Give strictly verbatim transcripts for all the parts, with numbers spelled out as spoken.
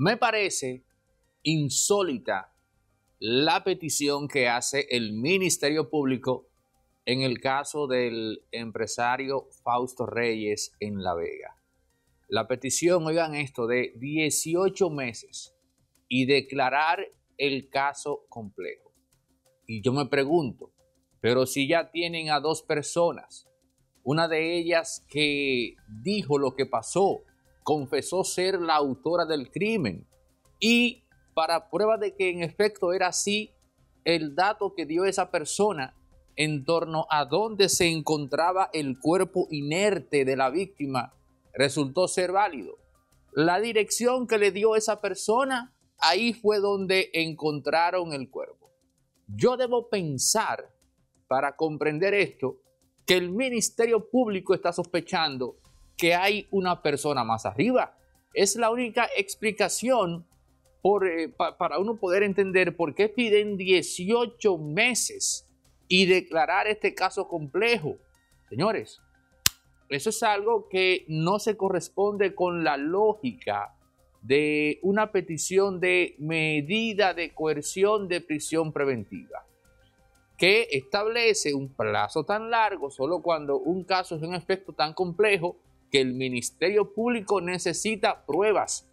Me parece insólita la petición que hace el Ministerio Público en el caso del empresario Fausto Reyes en La Vega. La petición, oigan esto, de dieciocho meses y declarar el caso complejo. Y yo me pregunto, pero si ya tienen a dos personas, una de ellas que dijo lo que pasó, confesó ser la autora del crimen y para prueba de que en efecto era así, el dato que dio esa persona en torno a dónde se encontraba el cuerpo inerte de la víctima resultó ser válido. La dirección que le dio esa persona, ahí fue donde encontraron el cuerpo. Yo debo pensar, para comprender esto, que el Ministerio Público está sospechando que hay una persona más arriba. Es la única explicación por, eh, pa, para uno poder entender por qué piden dieciocho meses y declarar este caso complejo. Señores, eso es algo que no se corresponde con la lógica de una petición de medida de coerción de prisión preventiva, que establece un plazo tan largo solo cuando un caso es un aspecto tan complejo que el Ministerio Público necesita pruebas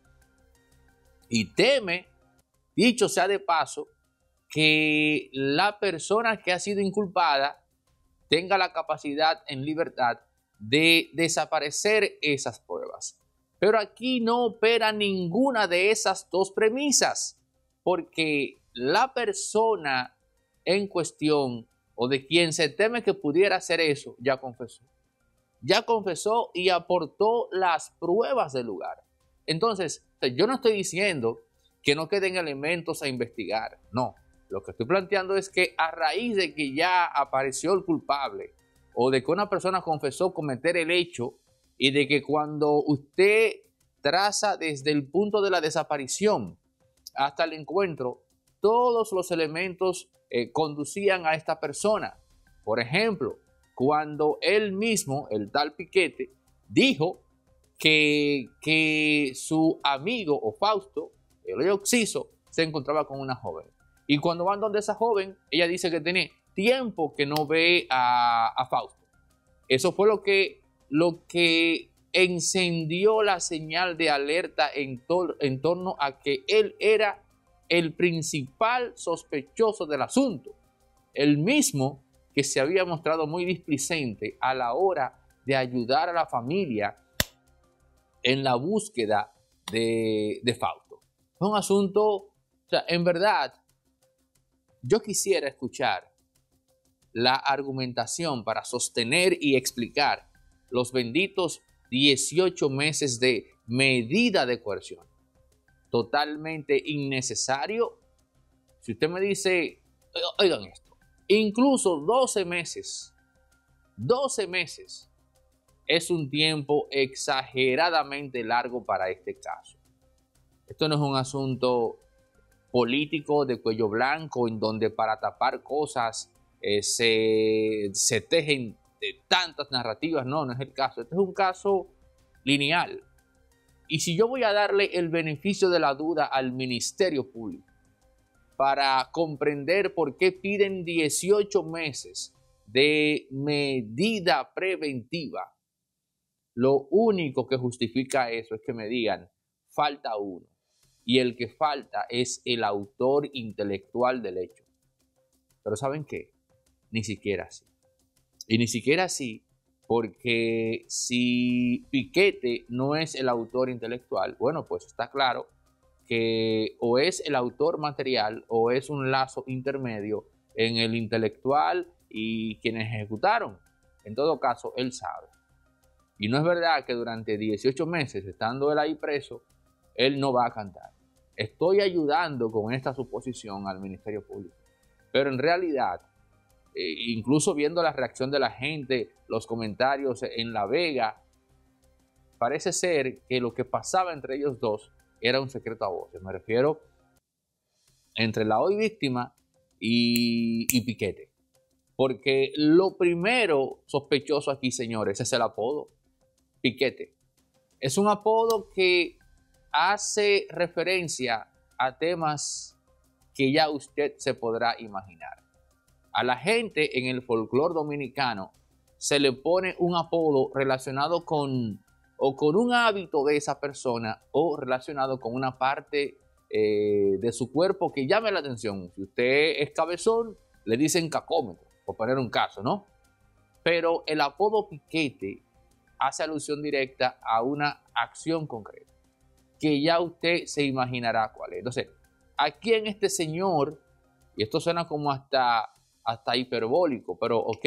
y teme, dicho sea de paso, que la persona que ha sido inculpada tenga la capacidad en libertad de desaparecer esas pruebas. Pero aquí no opera ninguna de esas dos premisas, porque la persona en cuestión o de quien se teme que pudiera hacer eso, ya confesó. Ya confesó y aportó las pruebas del lugar. Entonces, yo no estoy diciendo que no queden elementos a investigar, no. Lo que estoy planteando es que a raíz de que ya apareció el culpable o de que una persona confesó cometer el hecho y de que cuando usted traza desde el punto de la desaparición hasta el encuentro, todos los elementos eh, conducían a esta persona. Por ejemplo, cuando él mismo, el tal Piquete, dijo que, que su amigo o Fausto, el Oxiso, se encontraba con una joven. Y cuando van donde esa joven, ella dice que tiene tiempo que no ve a, a Fausto. Eso fue lo que, lo que encendió la señal de alerta en, to, en torno a que él era el principal sospechoso del asunto. El mismo que se había mostrado muy displicente a la hora de ayudar a la familia en la búsqueda de, de Fausto. Es un asunto, o sea, en verdad, yo quisiera escuchar la argumentación para sostener y explicar los benditos dieciocho meses de medida de coerción. Totalmente innecesario. Si usted me dice, oigan esto, incluso doce meses, doce meses es un tiempo exageradamente largo para este caso. Esto no es un asunto político de cuello blanco en donde para tapar cosas eh, se, se tejen de tantas narrativas. No, no es el caso. Este es un caso lineal. Y si yo voy a darle el beneficio de la duda al Ministerio Público para comprender por qué piden dieciocho meses de medida preventiva, lo único que justifica eso es que me digan, falta uno. Y el que falta es el autor intelectual del hecho. Pero ¿saben qué? Ni siquiera así. Y ni siquiera así porque si Piquete no es el autor intelectual, bueno, pues está claro que o es el autor material o es un lazo intermedio en el intelectual y quienes ejecutaron. En todo caso, él sabe. Y no es verdad que durante dieciocho meses, estando él ahí preso, él no va a cantar. Estoy ayudando con esta suposición al Ministerio Público. Pero en realidad, eh, incluso viendo la reacción de la gente, los comentarios en La Vega, parece ser que lo que pasaba entre ellos dos era un secreto a voces. Me refiero entre la hoy víctima y, y Piquete. Porque lo primero sospechoso aquí, señores, es el apodo. Piquete. Es un apodo que hace referencia a temas que ya usted se podrá imaginar. A la gente en el folclore dominicano se le pone un apodo relacionado con o con un hábito de esa persona o relacionado con una parte eh, de su cuerpo que llame la atención. Si usted es cabezón, le dicen cacómetro, por poner un caso, ¿no? Pero el apodo piquete hace alusión directa a una acción concreta, que ya usted se imaginará cuál es. Entonces, aquí en este señor, y esto suena como hasta, hasta hiperbólico, pero ok,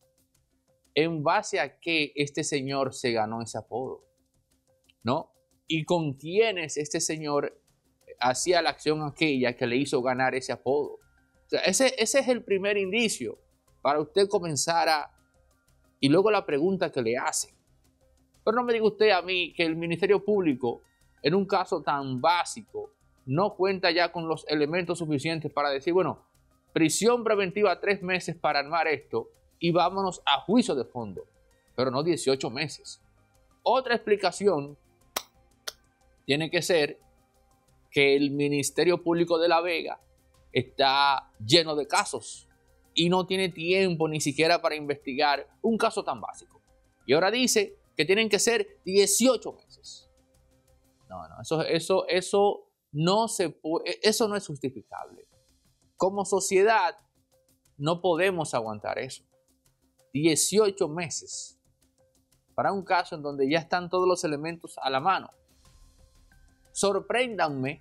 ¿en base a qué este señor se ganó ese apodo? ¿No? ¿Y con quiénes este señor hacía la acción aquella que le hizo ganar ese apodo? O sea, ese, ese es el primer indicio para usted comenzar a... Y luego la pregunta que le hacen. Pero no me diga usted a mí que el Ministerio Público, en un caso tan básico, no cuenta ya con los elementos suficientes para decir, bueno, prisión preventiva tres meses para armar esto y vámonos a juicio de fondo, pero no dieciocho meses. Otra explicación tiene que ser que el Ministerio Público de La Vega está lleno de casos y no tiene tiempo ni siquiera para investigar un caso tan básico. Y ahora dice que tienen que ser dieciocho meses. No, no, eso, eso, eso, no, se puede, eso no es justificable. Como sociedad no podemos aguantar eso. dieciocho meses para un caso en donde ya están todos los elementos a la mano. Sorpréndanme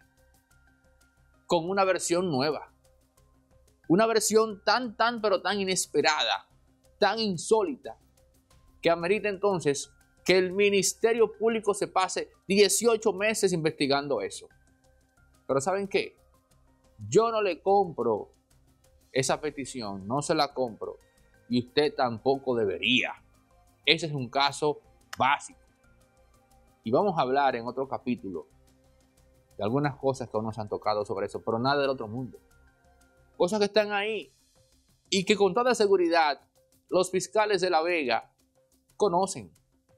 con una versión nueva. Una versión tan, tan, pero tan inesperada, tan insólita, que amerita entonces que el Ministerio Público se pase dieciocho meses investigando eso. Pero ¿saben qué? Yo no le compro esa petición, no se la compro. Y usted tampoco debería. Ese es un caso básico. Y vamos a hablar en otro capítulo de algunas cosas que aún nos han tocado sobre eso, pero nada del otro mundo. Cosas que están ahí y que con toda seguridad los fiscales de La Vega conocen.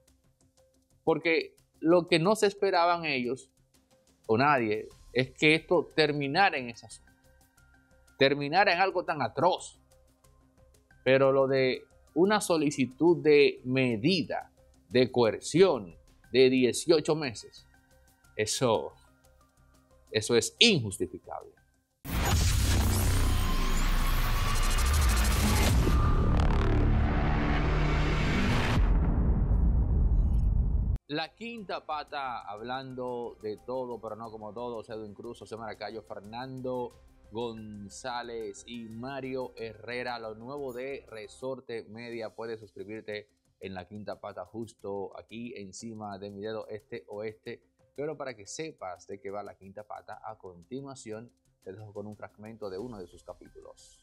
Porque lo que no se esperaban ellos, o nadie, es que esto terminara en esa zona. Terminara en algo tan atroz. Pero lo de una solicitud de medida, de coerción, de dieciocho meses, eso, eso es injustificable. La quinta pata, hablando de todo, pero no como todo, Edwin Cruz, José Maracayo, Fernando González y Mario Herrera. Lo nuevo de Resorte Media. Puedes suscribirte en la quinta pata justo aquí encima de mi dedo este oeste. Pero para que sepas de qué va la quinta pata, a continuación te dejo con un fragmento de uno de sus capítulos.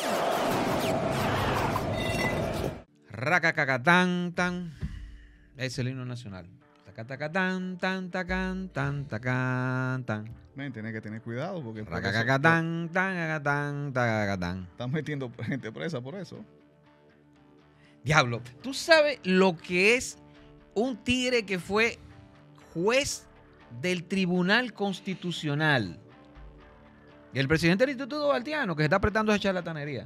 Racacacatán, tan. Es el himno nacional. Tacatacatán, tan, tacan, tan, tacan, tan. Men, tienes que tener cuidado porque Racacacatán, tan, tan, tacatán. están metiendo gente presa por eso. Diablo, ¿tú sabes lo que es un tigre que fue juez del Tribunal Constitucional? Y el presidente del Instituto Baltiano, que se está apretando esa charlatanería.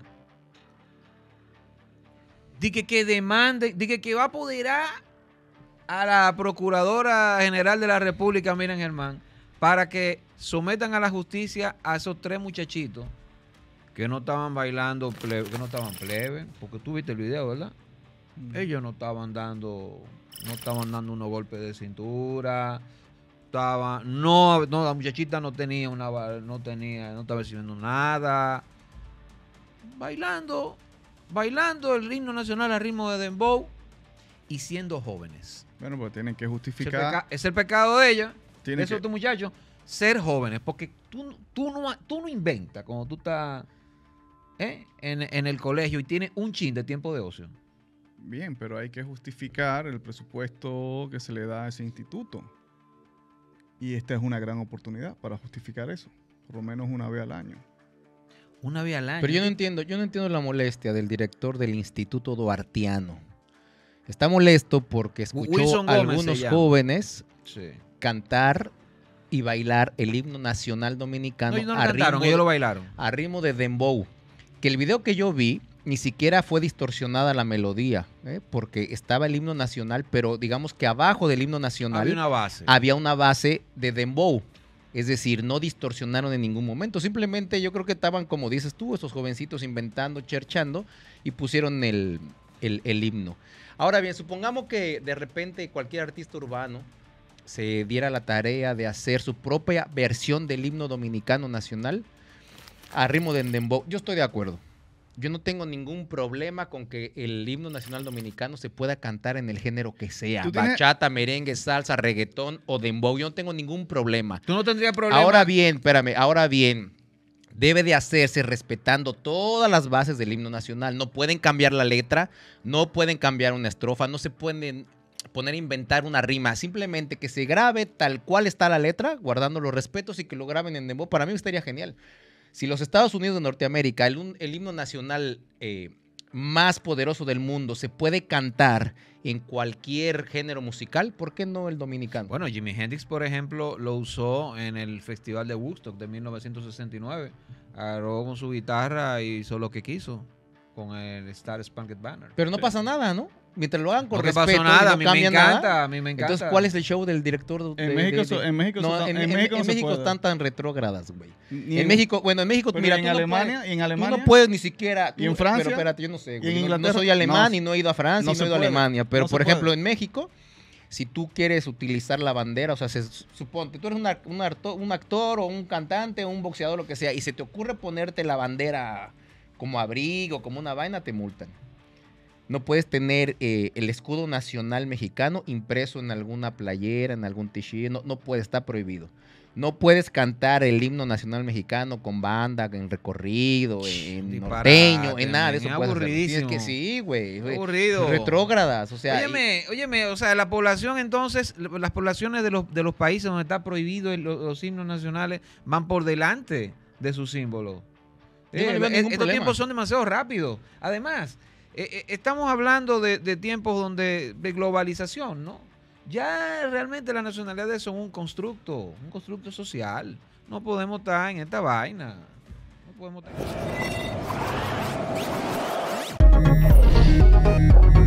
Dice que demande, dice que va a apoderar a la Procuradora General de la República, Miriam Germán, para que sometan a la justicia a esos tres muchachitos que no estaban bailando, plebe, que no estaban plebe, porque tú viste el video, ¿verdad? Mm. Ellos no estaban dando, no estaban dando unos golpes de cintura, estaban, no, no, la muchachita no tenía una, no tenía, no estaba recibiendo nada, bailando, bailando el himno nacional al ritmo de dembow y siendo jóvenes. Bueno, pues tienen que justificar. Es el, peca es el pecado de ella, de esos que... muchachos, ser jóvenes, porque tú, tú, no, tú no inventas cuando tú estás ¿eh? en, en el colegio y tienes un chin de tiempo de ocio. Bien, pero hay que justificar el presupuesto que se le da a ese instituto. Y esta es una gran oportunidad para justificar eso, por lo menos una vez al año. Una vez al año. Pero yo no entiendo, yo no entiendo la molestia del director del Instituto Duartiano. Está molesto porque escuchó a algunos jóvenes sí. cantar y bailar el himno nacional dominicano No, ellos no lo a, cantaron, ritmo ellos de, lo bailaron. a ritmo de dembow. Que el video que yo vi ni siquiera fue distorsionada la melodía, ¿eh? Porque estaba el himno nacional, pero digamos que abajo del himno nacional Había una base. había una base de dembow. Es decir, no distorsionaron en ningún momento. Simplemente yo creo que estaban, como dices tú, esos jovencitos inventando, cherchando y pusieron el, el, el himno. Ahora bien, supongamos que de repente cualquier artista urbano se diera la tarea de hacer su propia versión del himno dominicano nacional a ritmo de dembow. Yo estoy de acuerdo. Yo no tengo ningún problema con que el himno nacional dominicano se pueda cantar en el género que sea. ¿Tú tienes- Bachata, merengue, salsa, reggaetón o dembow. Yo no tengo ningún problema. Tú no tendrías problema. Ahora bien, espérame, ahora bien, debe de hacerse respetando todas las bases del himno nacional. No pueden cambiar la letra, no pueden cambiar una estrofa, no se pueden poner a inventar una rima. Simplemente que se grabe tal cual está la letra, guardando los respetos y que lo graben en dembow. Para mí estaría genial. Si los Estados Unidos de Norteamérica, el, un- el himno nacional eh, más poderoso del mundo, se puede cantar en cualquier género musical, ¿por qué no el dominicano? Bueno, Jimi Hendrix, por ejemplo, lo usó en el Festival de Woodstock de mil novecientos sesenta y nueve. Agarró con su guitarra y hizo lo que quiso con el Star Spangled Banner. Pero no pasa nada, ¿no? Mientras lo hagan con No te respeto pasó y nada, no a mí me cambia encanta, nada. a mí me encanta. Entonces, ¿cuál es el show del director? De, En México de- so- de- en México no, so- en, en en- México en no se México puede. están tan retrógradas, güey. Ni En México, bueno, en México, pero mira, en tú no Alemania, puedes- y en tú Alemania, no puedes ni siquiera. ¿Y en tú- Francia? Pero espérate, yo no sé, ¿Y güey. en No- no, Inglaterra? soy alemán No, y no he ido a Francia no y no se he ido a puede. Alemania. Pero, No se por ejemplo, puede. en México, si tú quieres utilizar la bandera, o sea, se, suponte, tú eres un, ar- un arto- un actor o un cantante o un boxeador, lo que sea, y se te ocurre ponerte la bandera como abrigo, como una vaina, te multan. No puedes tener eh, el escudo nacional mexicano impreso en alguna playera, en algún t-shirt, no, no puede, está prohibido. No puedes cantar el himno nacional mexicano con banda, en recorrido, en Disparate, norteño, en nada de men, eso puedes hacer. Tienes aburridísimo. que sí, güey. güey. Aburrido. Retrógradas, o sea. y- Óyeme, óyeme, o sea, la población entonces, las poblaciones de los, de los países donde está prohibido el- los, los himnos nacionales van por delante de sus símbolos. Yo no le Eh, veo eh, ningún estos problema. tiempos son demasiado rápidos. Además, eh, eh, estamos hablando de, de tiempos donde de globalización, ¿no? Ya realmente las nacionalidades son un constructo, un constructo social. No podemos estar en esta vaina. No podemos estar.